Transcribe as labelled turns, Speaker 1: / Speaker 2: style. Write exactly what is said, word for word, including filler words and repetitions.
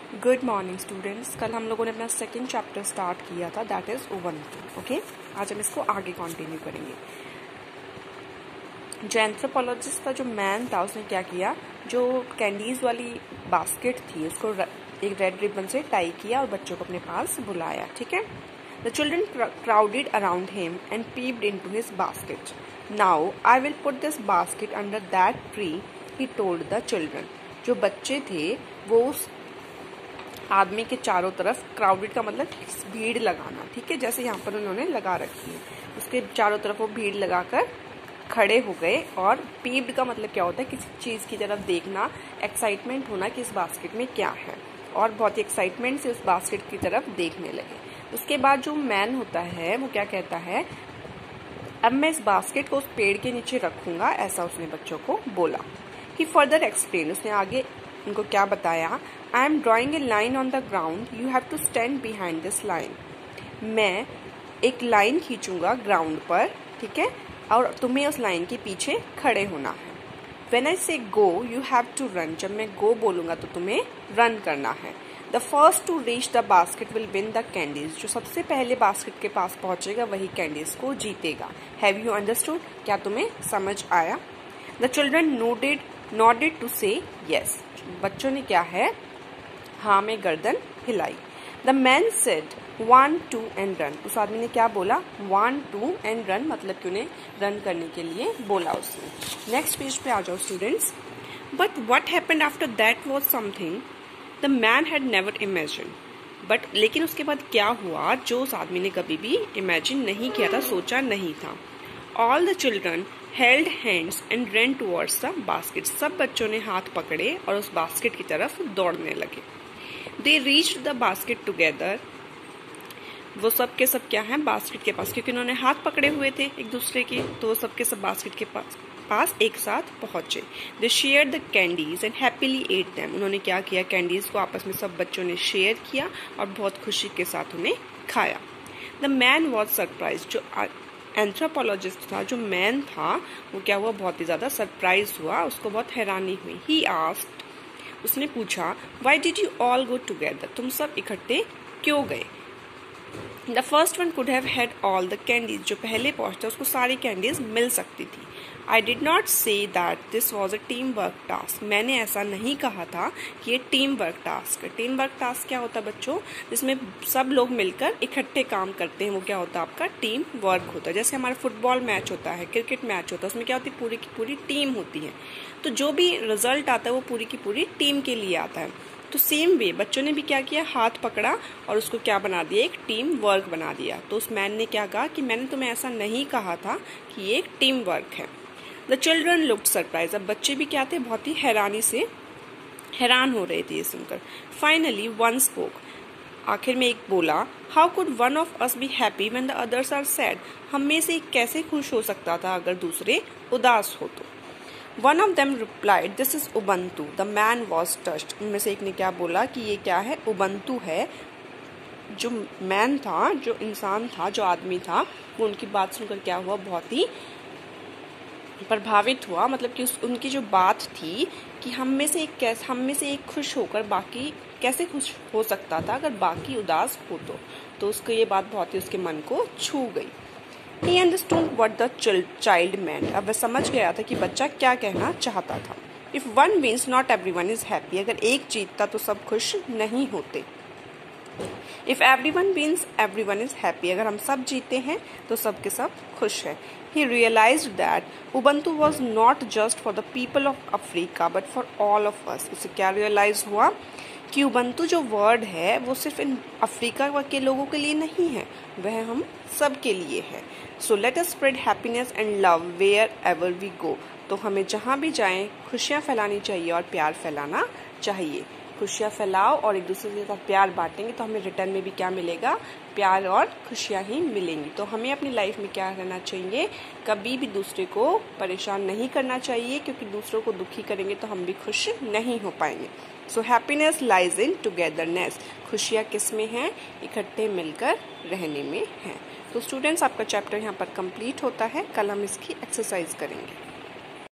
Speaker 1: Good morning students. कल हम लोगों ने अपना सेकेंड चैप्टर स्टार्ट किया था, दैट इज उबंटू। ओके, आज हम इसको आगे कंटिन्यू करेंगे। जो एंथ्रोपोलॉजिस्ट का जो मैन था उसने क्या किया, जो कैंडीज वाली बास्केट थी उसको एक रेड रिबन से टाई किया और बच्चों को अपने पास बुलाया। ठीक है। The children crowded around him and peeped into his basket. Now I will put this basket under that tree, he told the children. जो बच्चे थे वो उस आदमी के चारों तरफ, क्राउडेड का मतलब भीड़ लगाना, ठीक है, जैसे यहाँ पर उन्होंने लगा रखी है, उसके चारों तरफ वो भीड़ लगाकर खड़े हो गए। और पीप्ड का मतलब क्या होता है, किसी चीज की तरफ देखना, एक्साइटमेंट होना कि इस बास्केट में क्या है, और बहुत ही एक्साइटमेंट से उस बास्केट की तरफ देखने लगे। उसके बाद जो मैन होता है वो क्या कहता है, अब मैं इस बास्केट को उस पेड़ के नीचे रखूंगा, ऐसा उसने बच्चों को बोला। ही फर्दर एक्सप्लेन, उसने आगे उनको क्या बताया, I am drawing a line on the ground, you have to stand behind this line. मैं एक लाइन खींचूंगा ग्राउंड पर, ठीक है, और तुम्हें उस लाइन के पीछे खड़े होना है। When I say go, you have to run. जब मैं go बोलूंगा तो तुम्हें रन करना है। The first to reach the basket will win the candies. जो सबसे पहले बास्केट के पास पहुंचेगा वही कैंडीज को जीतेगा। Have you understood? क्या तुम्हें समझ आया? The children nodded, nodded to say yes. बच्चों ने क्या है, हाँ में गर्दन हिलाई। The man said one, two and run. उस आदमी ने क्या बोला, one, two and run, मतलब कि उन्हें रन करने के लिए बोला उसने। नेक्स्ट पेज पे आ जाओ students. But what happened after that was something the man had never imagined. But लेकिन उसके बाद क्या हुआ जो उस आदमी ने कभी भी इमेजिन नहीं किया था, सोचा नहीं था। All the children held hands and ran towards the basket. सब बच्चों ने हाथ पकड़े और उस बास्केट की तरफ दौड़ने लगे। They reached the basket together. वो सब के सब क्या है, बास्केट के पास, क्योंकि उन्होंने हाथ पकड़े हुए थे एक दूसरे के, तो वो सब के सब बास्केट के पास पास एक साथ पहुंचे। They shared the candies and happily ate them. उन्होंने क्या किया, कैंडीज को आपस में सब बच्चों ने शेयर किया और बहुत खुशी के साथ उन्हें खाया। The man was surprised. जो एंथ्रोपोलॉजिस्ट था, जो मैन था, वो क्या हुआ, बहुत ही ज्यादा सरप्राइज हुआ, उसको बहुत हैरानी हुई। He asked, उसने पूछा, Why did you all go together? तुम सब इकट्ठे क्यों गए? The first one could have had all the candies. जो पहले पहुंचता उसको सारी कैंडीज मिल सकती थी। I did not say that this was a teamwork task. मैंने ऐसा नहीं कहा था कि ये टीम वर्क टास्क है। टीम वर्क टास्क क्या होता है बच्चों, जिसमें सब लोग मिलकर इकट्ठे काम करते हैं, वो क्या होता है, आपका टीम वर्क होता है। जैसे हमारा फुटबॉल मैच होता है, क्रिकेट मैच होता है, उसमें क्या होती है, पूरी की पूरी टीम होती है, तो जो भी रिजल्ट आता है वो पूरी की पूरी टीम के लिए आता है। तो सेम वे बच्चों ने भी क्या किया, हाथ पकड़ा और उसको क्या बना दिया, एक टीम वर्क बना दिया। तो उस मैन ने क्या कहा कि मैंने तुम्हें ऐसा नहीं कहा था कि ये एक टीम वर्क है। The children looked surprise. अब बच्चे भी क्या थे, बहुत ही हैरानी से हैरान हो रहे थे ये सुनकर। फाइनली वन स्पोक, आखिर में एक बोला, how could one of us be happy when the others are sad. हम में से एक कैसे खुश हो सकता था अगर दूसरे उदास हो तो। One of them replied, "This is Ubuntu." The man was touched. उनमें से एक ने क्या बोला कि ये क्या है, उबंतु है। जो मैन था, जो इंसान था, जो आदमी था, वो उनकी बात सुनकर क्या हुआ, बहुत ही प्रभावित हुआ। मतलब कि उस उनकी जो बात थी कि हम में से एक कैसे हम में से एक खुश होकर बाकी कैसे खुश हो सकता था अगर बाकी उदास हो तो तो उसको ये बात बहुत ही उसके मन को छू गई। He understood what the child meant. अब वह समझ गया था कि बच्चा क्या कहना चाहता था। If one wins, not everyone is happy. अगर एक जीतता तो सब खुश नहीं होते। If everyone wins, everyone is happy. अगर हम सब जीते हैं तो सब के सब खुश हैं। He realized that Ubuntu was not just for the people of Africa, but for all of us. उसे क्या realize हुआ कि उबंतु जो वर्ड है वो सिर्फ इन अफ्रीका के लोगों के लिए नहीं है, वह हम सब के लिए है। So let us spread happiness and love wherever we go. तो हमें जहाँ भी जाएं खुशियाँ फैलानी चाहिए और प्यार फैलाना चाहिए। खुशियाँ फैलाओ और एक दूसरे के साथ प्यार बांटेंगे तो हमें रिटर्न में भी क्या मिलेगा, प्यार और खुशियाँ ही मिलेंगी। तो हमें अपनी लाइफ में क्या रहना चाहिए, कभी भी दूसरे को परेशान नहीं करना चाहिए, क्योंकि दूसरों को दुखी करेंगे तो हम भी खुश नहीं हो पाएंगे। So happiness lies in togetherness. खुशियाँ किस में हैं, इकट्ठे मिलकर रहने में हैं। तो स्टूडेंट्स, आपका चैप्टर यहाँ पर कंप्लीट होता है। कल हम इसकी एक्सरसाइज करेंगे।